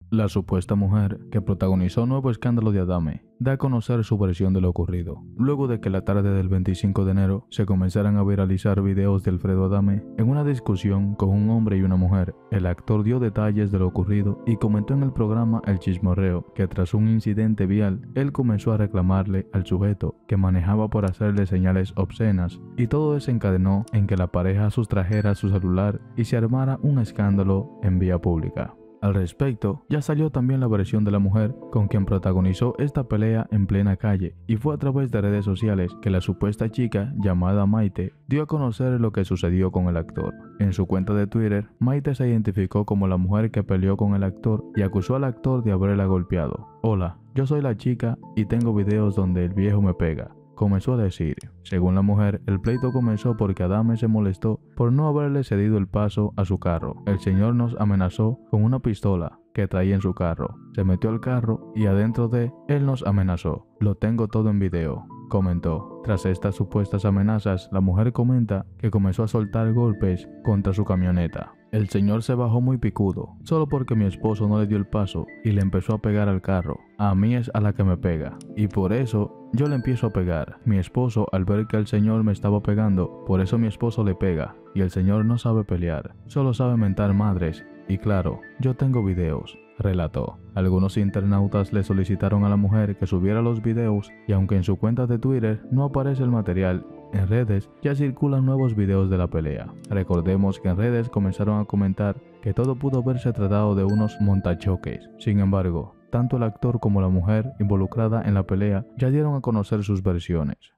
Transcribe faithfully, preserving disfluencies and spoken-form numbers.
La supuesta mujer que protagonizó el nuevo escándalo de Adame da a conocer su versión de lo ocurrido. Luego de que la tarde del veinticinco de enero se comenzaran a viralizar videos de Alfredo Adame en una discusión con un hombre y una mujer, el actor dio detalles de lo ocurrido y comentó en el programa El Chismorreo que tras un incidente vial, él comenzó a reclamarle al sujeto que manejaba por hacerle señales obscenas y todo desencadenó en que la pareja sustrajera su celular y se armara un escándalo en vía pública. Al respecto, ya salió también la versión de la mujer con quien protagonizó esta pelea en plena calle, y fue a través de redes sociales que la supuesta chica, llamada Maite, dio a conocer lo que sucedió con el actor. En su cuenta de Twitter, Maite se identificó como la mujer que peleó con el actor y acusó al actor de haberla golpeado. Hola, yo soy la chica y tengo videos donde el viejo me pega, comenzó a decir. Según la mujer, el pleito comenzó porque Adame se molestó por no haberle cedido el paso a su carro. El señor nos amenazó con una pistola que traía en su carro. Se metió al carro y adentro de él nos amenazó. Lo tengo todo en video, comentó. Tras estas supuestas amenazas, la mujer comenta que comenzó a soltar golpes contra su camioneta. El señor se bajó muy picudo, solo porque mi esposo no le dio el paso y le empezó a pegar al carro. A mí es a la que me pega, y por eso yo le empiezo a pegar. Mi esposo, al ver que el señor me estaba pegando, por eso mi esposo le pega, y el señor no sabe pelear, solo sabe mentar madres. Y claro, yo tengo videos, relató. Algunos internautas le solicitaron a la mujer que subiera los videos y aunque en su cuenta de Twitter no aparece el material, en redes ya circulan nuevos videos de la pelea. Recordemos que en redes comenzaron a comentar que todo pudo haberse tratado de unos montachoques. Sin embargo, tanto el actor como la mujer involucrada en la pelea ya dieron a conocer sus versiones.